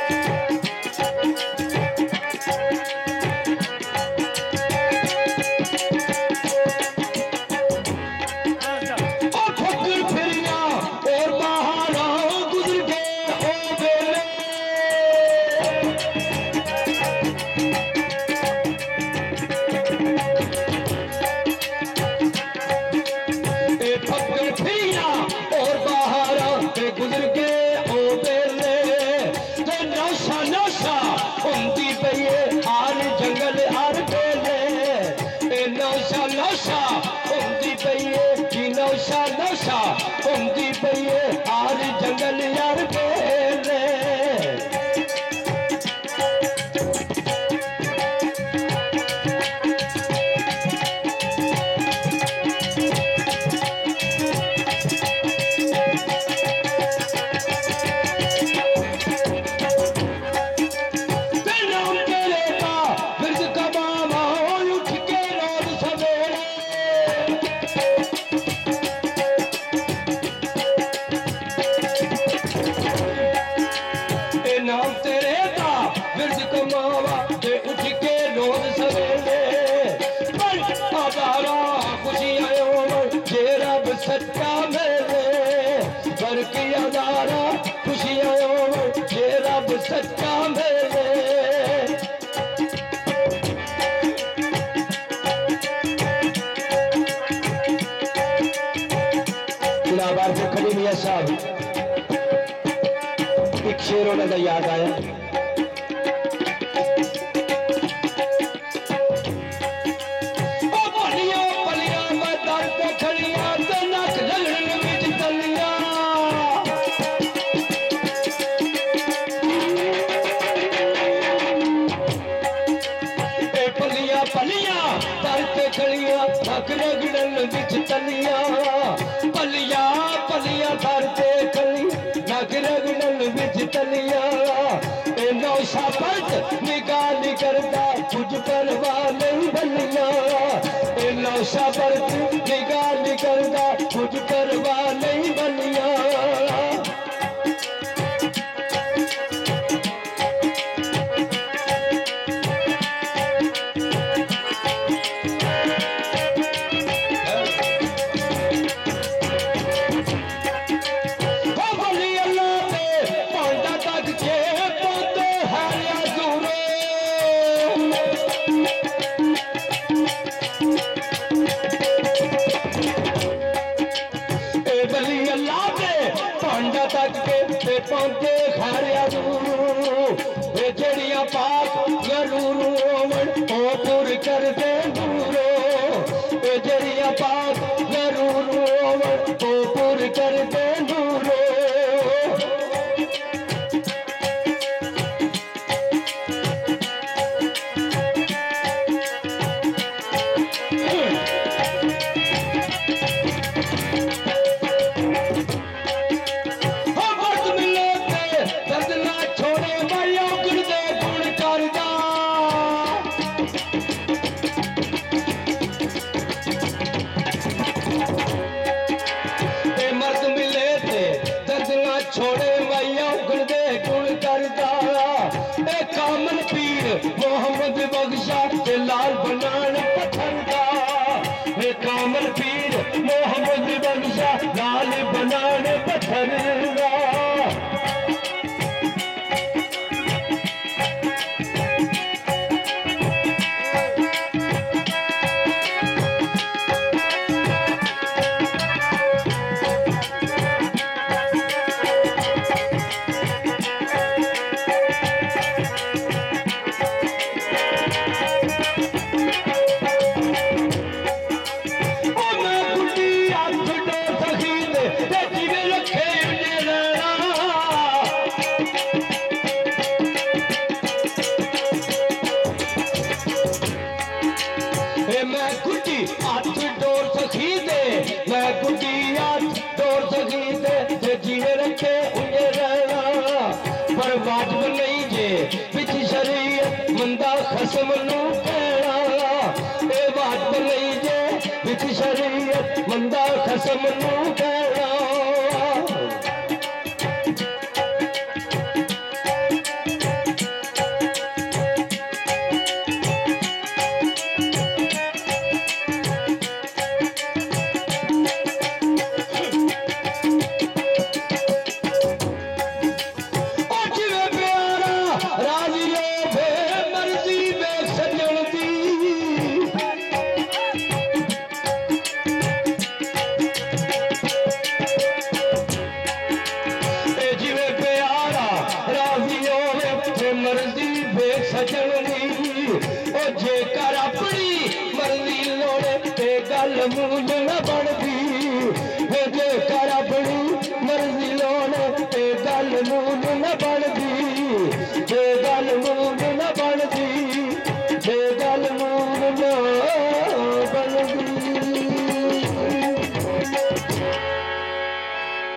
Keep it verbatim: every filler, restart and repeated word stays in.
एक शेर होने का याद आया। निकाल करता कुछ परवाह नहीं बलिया, नौशा पर निकाल करता कुछ परवाह नहीं बलिया। पहुंचे खारिया जड़िया पाक गरूरो ओ पुर कर दे दूरो, जड़िया पाक गरूरो ओ पुर कर दे दूरो। मोहम्मद बख्शा के लाल बनान पत्थर का, कामल पीर मोहम्मद बख्शा लाल बनान पत्थर का। वाजिब नहीं जे बिच शरीयत मंदा खसम नू कहना, ए वाजिब नहीं जे बिच शरीयत मंदा खसम नू कहना। सजन दी ओ जेकर अपनी मर्जी लोड़े ते गल मूल न बनदी ओ जेकर अपनी मर्जी लोड़े ते गल मूल न बनदी ते गल मूल